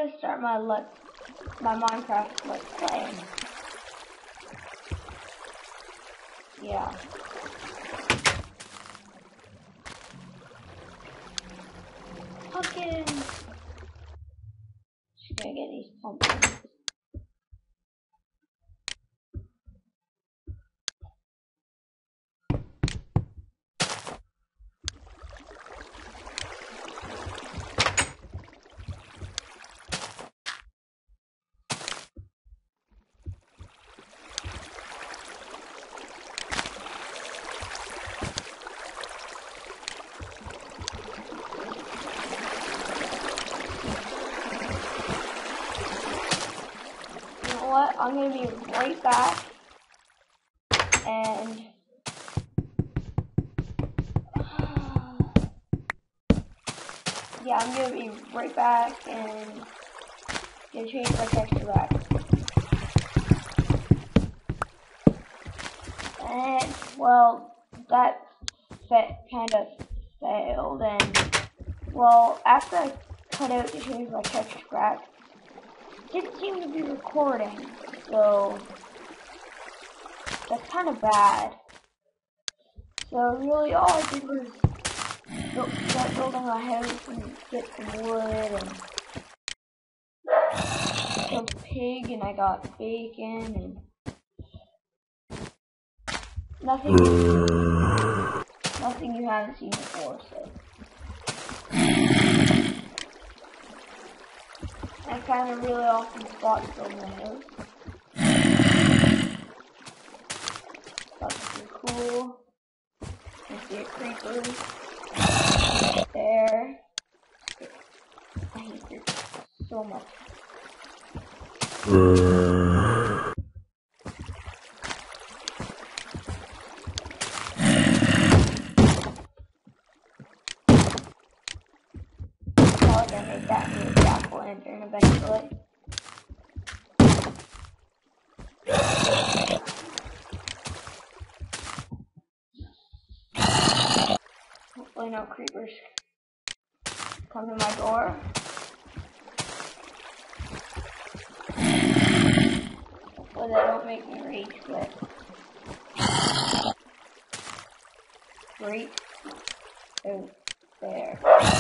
gonna start my Minecraft let's play. Yeah. Pumpkins. Just gonna get these pumpkins. What? I'm gonna be right back, and yeah, I'm gonna be right back and gonna change my texture back. And well, that kind of failed, and well, after I cut out to change my texture back, it didn't seem to be recording, so that's kind of bad. So really all I did was start building a house and get some wood and killed a pig, and I got bacon and nothing you haven't seen before, so I found a really awesome spot to build my house. That's pretty cool. You see a creeper there. I hate creepers so much. Probably gonna make that into a jack-o'-lantern eventually. Hopefully no creepers come to my door. Hopefully they don't make me rage quit. Great. Oh, there.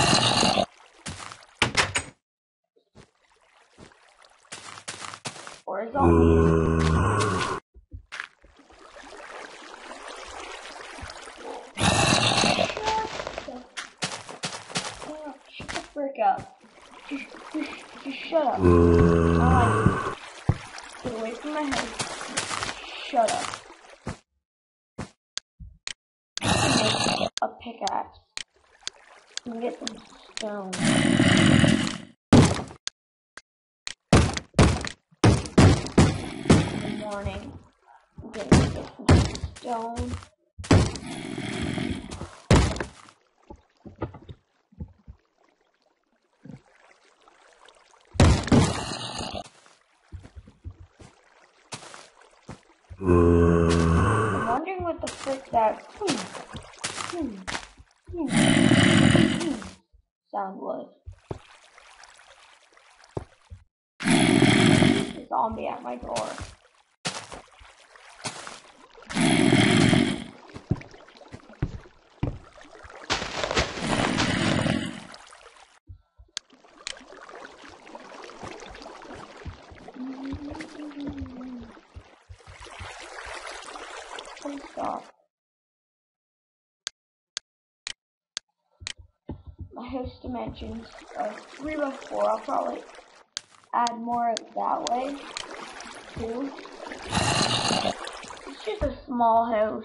Or a zombie. Shut the frick up. Just shut up. Get away from my house. Shut up. Make a pickaxe. And get some stone. In the morning, I'm gonna get some stone. I'm wondering what the frick that sound was. The zombie at my door. Please stop. My house dimensions are 3x4. I'll probably add more that way too. It's just a small house.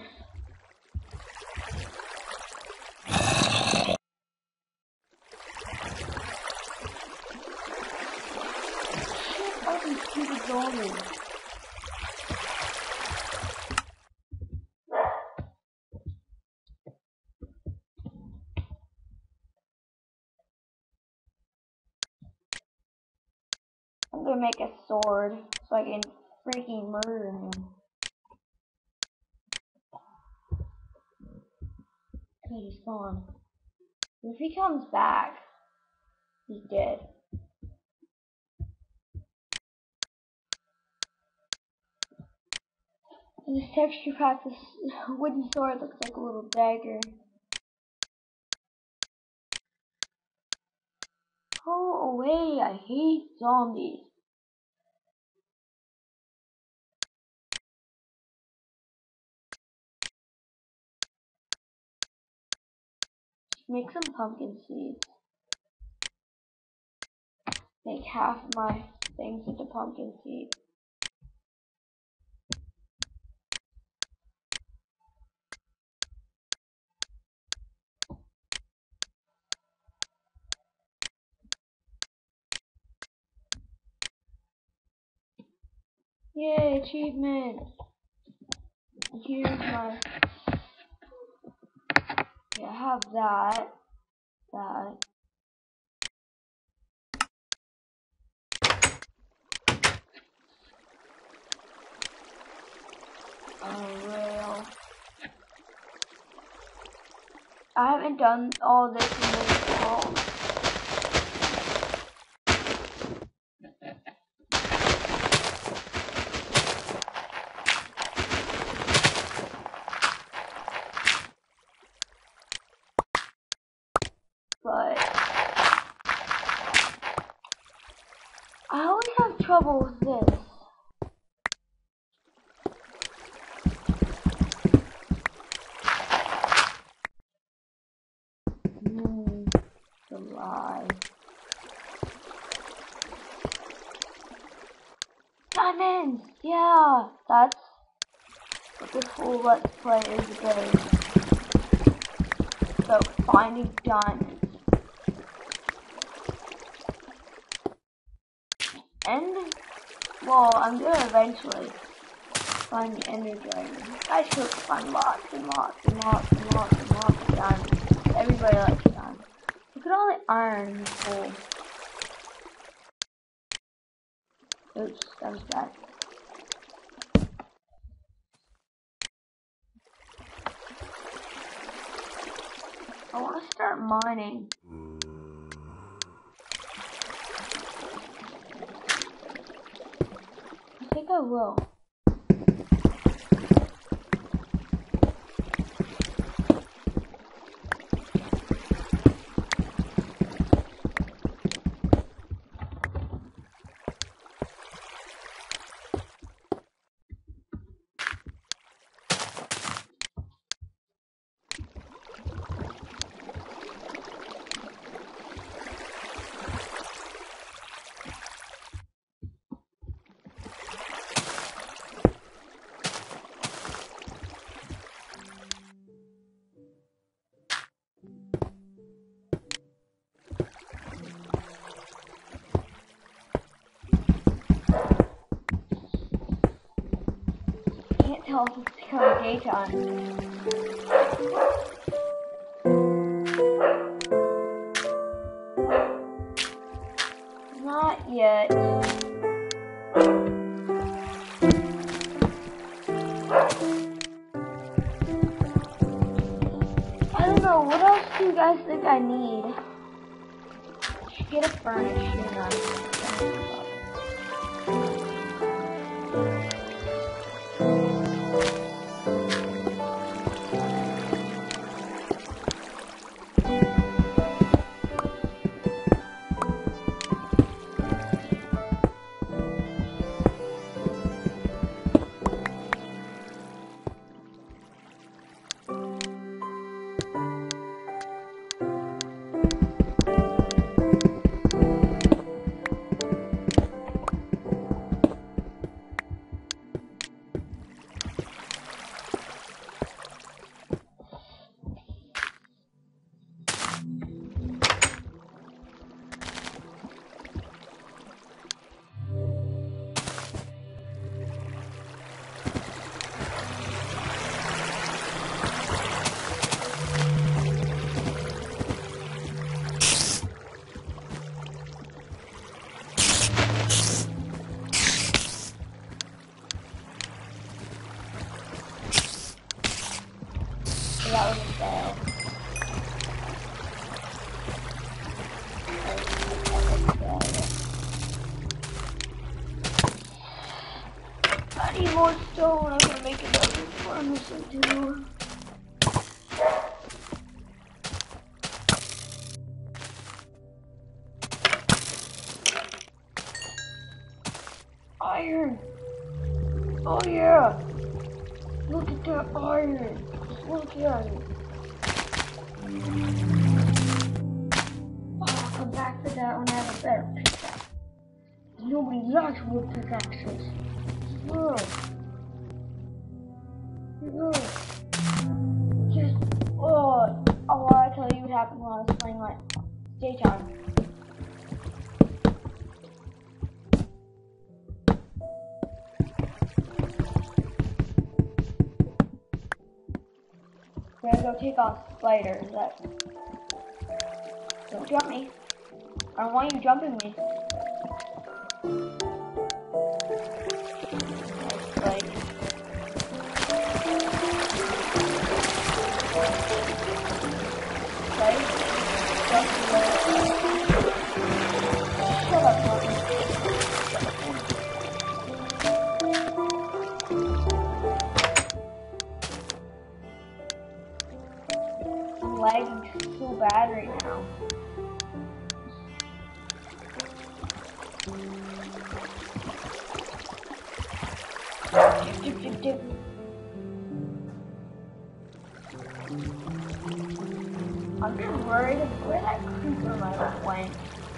Shit, all these stupid zombies. I'm gonna make a sword so I can freaking murder him. Okay, he's gone. If he comes back, he's dead. This texture pack, this wooden sword looks like a little dagger. Go away, I hate zombies. Make some pumpkin seeds. Make half my things into pumpkin seeds. Yay, achievement! Here's my... Yeah, I have that. Rail. I haven't done all this in this world. But I always have trouble with this. The lie. Diamonds! Yeah! That's what this whole Let's Play is about finding diamonds. And, well, I'm gonna eventually find the Ender Dragon. I should find lots and lots and lots and lots and lots of diamonds. Everybody likes diamonds. Look at all the iron in this hole. Oops, that was bad. I want to start mining. I think I will. Can't tell if it's becoming daytime. Not yet. I don't know, what else do you guys think I need? I should get a furnace, shouldn't I? need more stone. I'm gonna make another furnace or two. Iron. Oh yeah. Look at that iron. Look at it. Oh, I'll come back for that when I have a better pickaxe. Nobody likes wood pickaxes. Look. Look. Just, I tell you what happened when I was playing like daytime. I'm gonna go take off spiders. Don't jump me. I don't want you jumping me. Like, shut up, Morgan. I'm lagging so bad right now. Dip. I'm just worried of where that creeper might have went.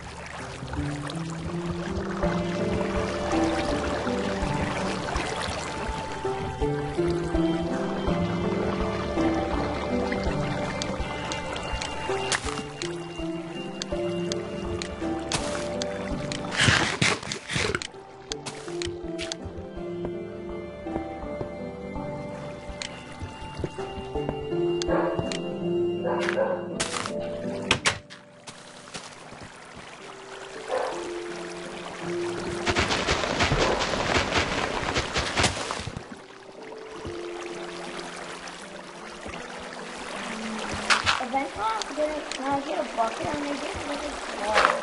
Eventually, when I get a bucket, I'm gonna get rid of water.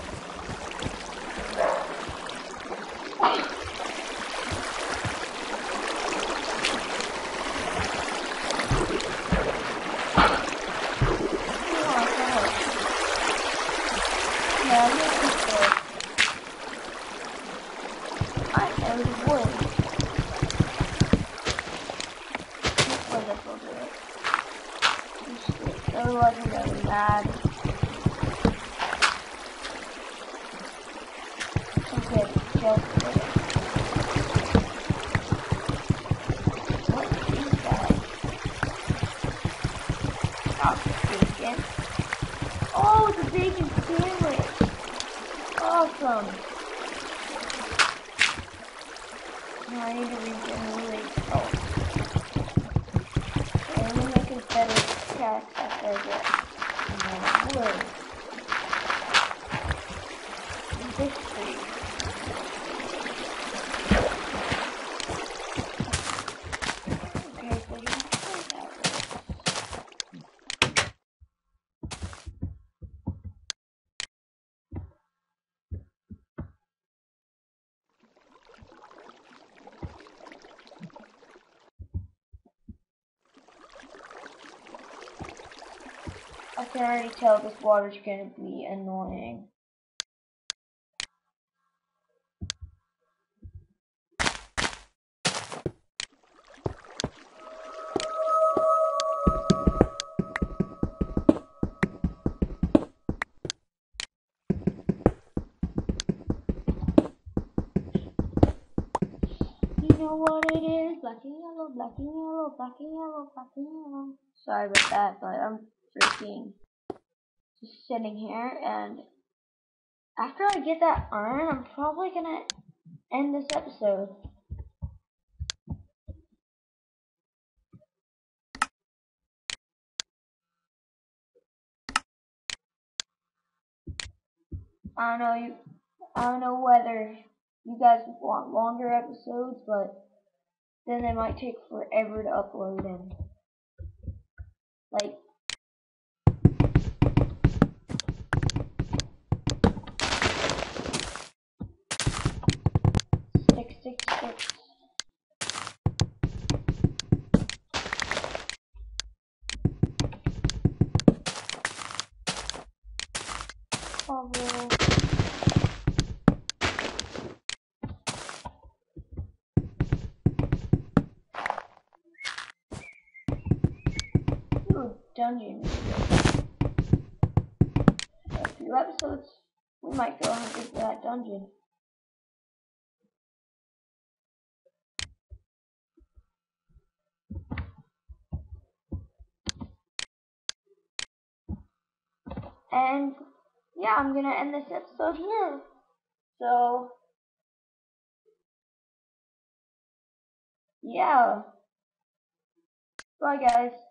Yeah, I'm gonna keep this. I know the wood. This will do it. Otherwise, I'm gonna be mad. Okay, just put it. What is that? Oh, bacon. Oh, it's a bacon sandwich. Awesome. Now I need to regenerate. Oh. I'm gonna make a better pickaxe after I get more wood. This tree. Okay, so you have to try that. I can already tell this water's gonna be annoying. You know what it is? Black and yellow, black and yellow, black and yellow, black and yellow. Sorry about that, but I'm freaking just sitting here, and after I get that iron, I'm probably gonna end this episode. I don't know whether you guys want longer episodes, but then they might take forever to upload, and like stick. do a dungeon in a few episodes. We might go hunting for that dungeon. And yeah, I'm gonna end this episode here. So yeah. Bye guys.